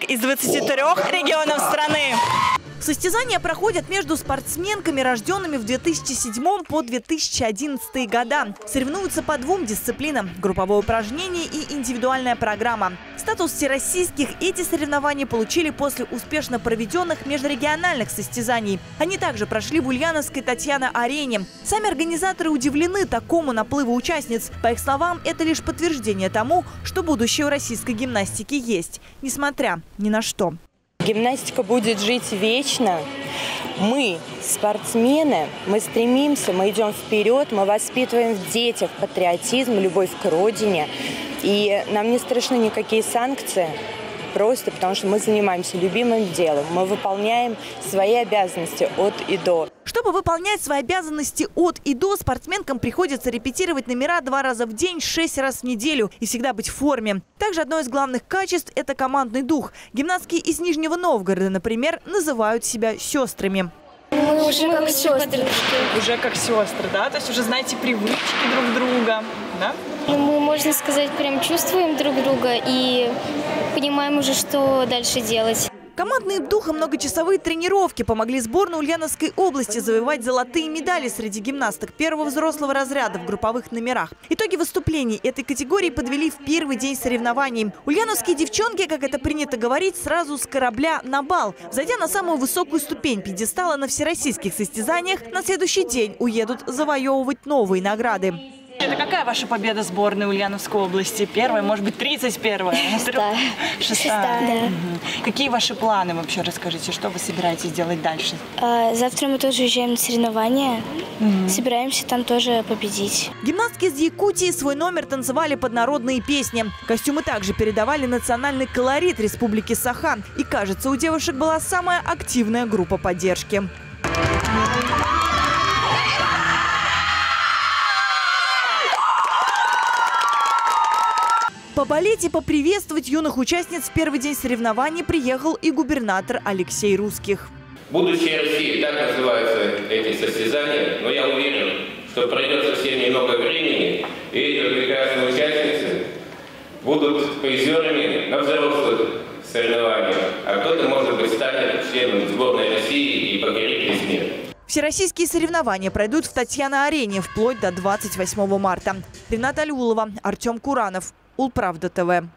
из 23 регионов страны. Состязания проходят между спортсменками, рожденными в 2007 по 2011 года. Соревнуются по двум дисциплинам – групповое упражнение и индивидуальная программа. Статус всероссийских эти соревнования получили после успешно проведенных межрегиональных состязаний. Они также прошли в Ульяновской Татьяно-арене. Сами организаторы удивлены такому наплыву участниц. По их словам, это лишь подтверждение тому, что будущее у российской гимнастики есть, несмотря ни на что. Гимнастика будет жить вечно. Мы, спортсмены, мы стремимся, мы идем вперед, мы воспитываем в детях патриотизм, любовь к родине. И нам не страшны никакие санкции, просто потому что мы занимаемся любимым делом. Мы выполняем свои обязанности от и до. Чтобы выполнять свои обязанности от и до, спортсменкам приходится репетировать номера 2 раза в день, 6 раз в неделю и всегда быть в форме. Также одно из главных качеств – это командный дух. Гимнастки из Нижнего Новгорода, например, называют себя сестрами. Мы уже как сестры. Уже как сестры, да? То есть уже знаете привычки друг друга, да? Мы, можно сказать, прям чувствуем друг друга и понимаем уже, что дальше делать. Командный дух и многочасовые тренировки помогли сборной Ульяновской области завоевать золотые медали среди гимнасток первого взрослого разряда в групповых номерах. Итоги выступлений этой категории подвели в первый день соревнований. Ульяновские девчонки, как это принято говорить, сразу с корабля на бал. Зайдя на самую высокую ступень пьедестала на всероссийских состязаниях, на следующий день уедут завоевывать новые награды. Это какая ваша победа сборной Ульяновской области? Первая, может быть, 31-я? Шестая. Да. Какие ваши планы вообще? Расскажите, что вы собираетесь делать дальше? Завтра мы тоже уезжаем на соревнования. Собираемся там тоже победить. Гимнастки из Якутии свой номер танцевали под народные песни. Костюмы также передавали национальный колорит Республики Саха. И, кажется, у девушек была самая активная группа поддержки. Поболеть и поприветствовать юных участниц в первый день соревнований приехал и губернатор Алексей Русских. Будущее России, так называются эти состязания, но я уверен, что пройдет совсем немного времени, и эти прекрасные участницы будут призерами на взрослых соревнованиях, а кто-то, может быть, станет членом сборной России и покорит весь мир. Всероссийские соревнования пройдут в Татьяно-арене вплоть до 28 марта. Рената Алиулова, Артем Куранов, Улправда ТВ.